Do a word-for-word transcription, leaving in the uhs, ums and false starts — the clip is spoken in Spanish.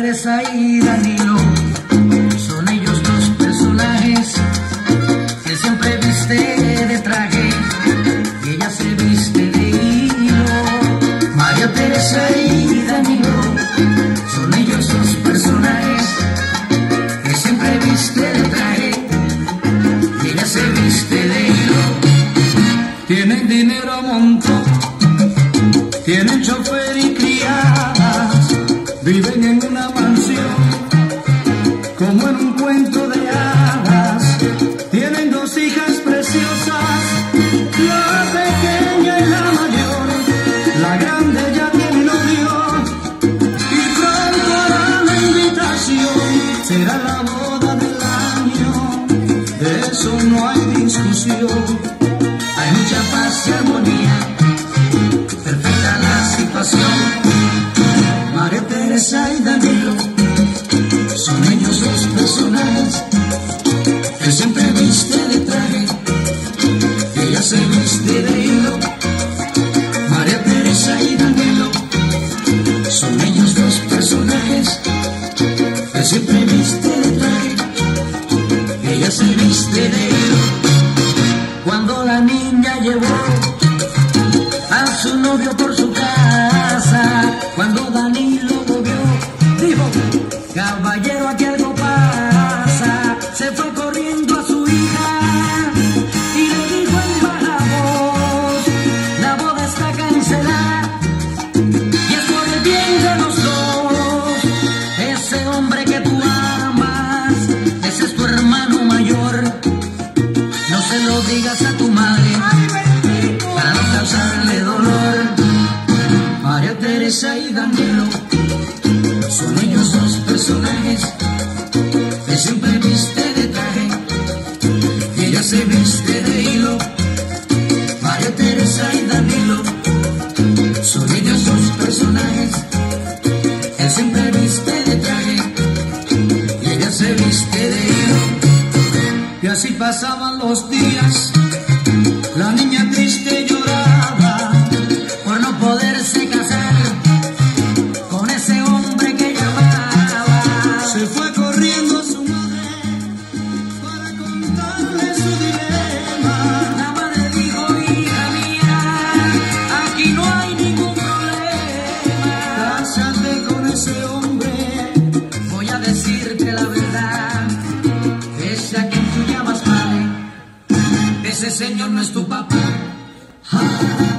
Teresa y Danilo son ellos dos personajes que siempre viste de traje y ella se viste de hilo. María Teresa y Danilo son ellos dos personajes que siempre viste de traje y ella se viste de hilo. Tienen dinero a montón, tienen chofer y criadas, viven en una mansión como en un cuento de hadas. Tienen dos hijas preciosas, la pequeña y la mayor. La grande ya tiene novio y pronto hará la invitación. Será la boda del año, de eso no hay discusión. Hay mucha paz y armonía, perfecta la situación. María Teresa y Danilo son ellos dos personajes que siempre viste de traje y ella se viste de hilo. María Teresa y Danilo son ellos dos personajes que siempre viste de traje y ella se viste de hilo. Cuando la niña llevó a su novio por su casa, cuando Danilo lo vio, dijo: caballero, aquí algo pasa. Se fue corriendo a su hija y le dijo en baja voz: la boda está cancelada y es por el bien de los dos. Ese hombre que tú amas, ese es tu hermano mayor. No se lo digas a tu madre para no causarle dolor. María Teresa y Danilo son ellos dos personajes que siempre viste de traje y ella se viste de hilo. María Teresa y Danilo son ellos dos personajes que siempre viste de traje y ella se viste de hilo. Y así pasaban los días, la niña triste lloraba por no poderse casar con ese hombre que llamaba. Se fue corriendo a su madre para contarle su dilema. La madre dijo: hija mía, aquí no hay ningún problema. Cásate con ese hombre, voy a decirte la verdad. Ese a quien tú llamas padre, ese señor no es tu papá.